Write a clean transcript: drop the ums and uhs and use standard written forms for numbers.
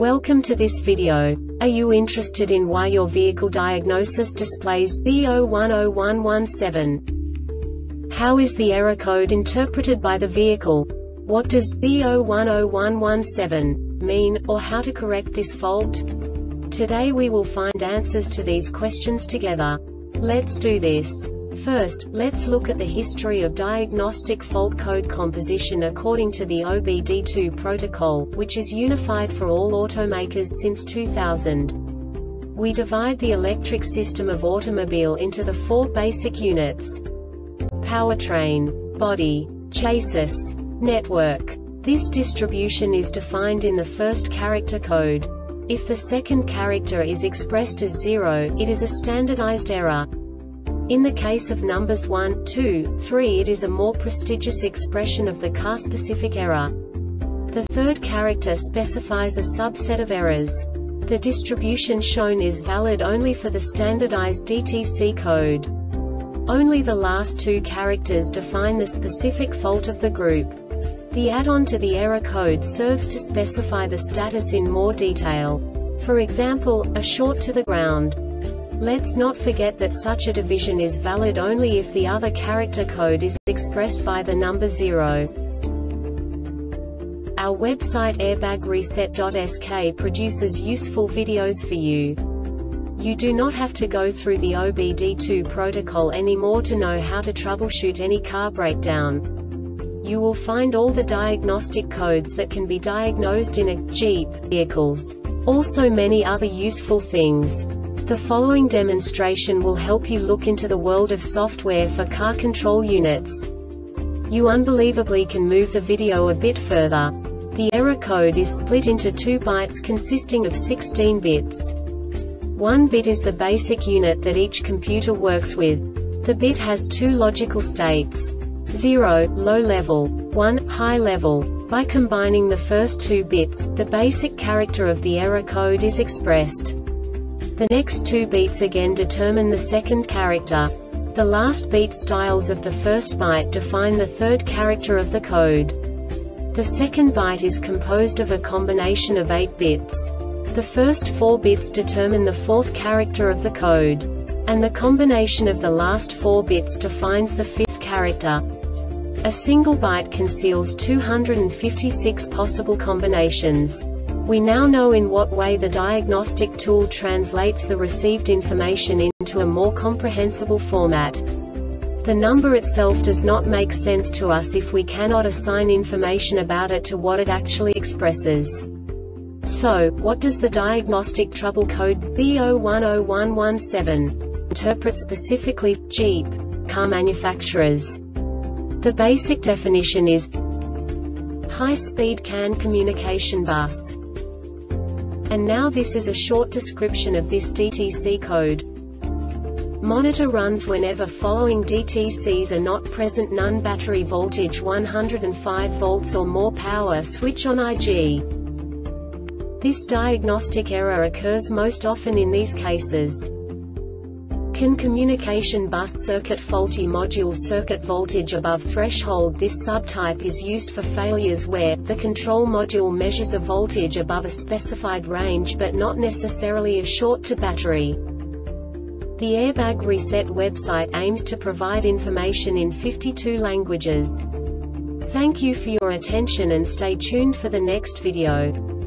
Welcome to this video. Are you interested in why your vehicle diagnosis displays B010117? How is the error code interpreted by the vehicle? What does B010117 mean, or how to correct this fault? Today we will find answers to these questions together. Let's do this. First, let's look at the history of diagnostic fault code composition according to the OBD2 protocol, which is unified for all automakers since 2000. We divide the electric system of automobile into the four basic units: powertrain, body, chassis, network. This distribution is defined in the first character code. If the second character is expressed as 0, it is a standardized error. In the case of numbers 1, 2, 3, it is a more prestigious expression of the car-specific error. The third character specifies a subset of errors. The distribution shown is valid only for the standardized DTC code. Only the last two characters define the specific fault of the group. The add-on to the error code serves to specify the status in more detail. For example, a short to the ground. Let's not forget that such a division is valid only if the other character code is expressed by the number 0. Our website airbagreset.sk produces useful videos for you. You do not have to go through the OBD2 protocol anymore to know how to troubleshoot any car breakdown. You will find all the diagnostic codes that can be diagnosed in a Jeep vehicles. Also many other useful things. The following demonstration will help you look into the world of software for car control units. You unbelievably can move the video a bit further. The error code is split into 2 bytes consisting of 16 bits. 1 bit is the basic unit that each computer works with. The bit has 2 logical states: 0, low level, 1, high level. By combining the first 2 bits, the basic character of the error code is expressed. The next 2 beats again determine the second character. The last beat styles of the first byte define the third character of the code. The second byte is composed of a combination of 8 bits. The first 4 bits determine the fourth character of the code. And the combination of the last 4 bits defines the fifth character. A single byte conceals 256 possible combinations. We now know in what way the diagnostic tool translates the received information into a more comprehensible format. The number itself does not make sense to us if we cannot assign information about it to what it actually expresses. So, what does the diagnostic trouble code B010117 interpret specifically for Jeep car manufacturers? The basic definition is high-speed CAN communication bus. And now this is a short description of this DTC code. Monitor runs whenever following DTCs are not present: none, battery voltage 105 volts or more, power switch on IG. This diagnostic error occurs most often in these cases: CAN communication bus circuit faulty, module circuit voltage above threshold. This subtype is used for failures where the control module measures a voltage above a specified range but not necessarily a short to battery. The Airbag Reset website aims to provide information in 52 languages. Thank you for your attention and stay tuned for the next video.